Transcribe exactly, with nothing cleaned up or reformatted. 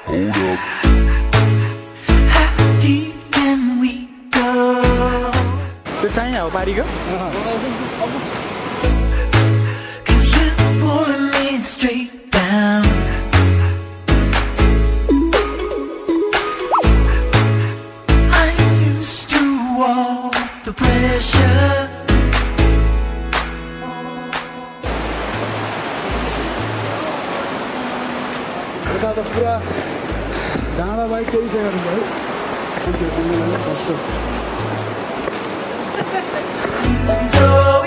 Hold up. How deep can we go? त्यो चाहिँ हो पारीको Cause you're pulling me straight down. I used to walk the pressure. यता त पुरा डाँडा बाइक केही चाहिँ गर्नुभयो So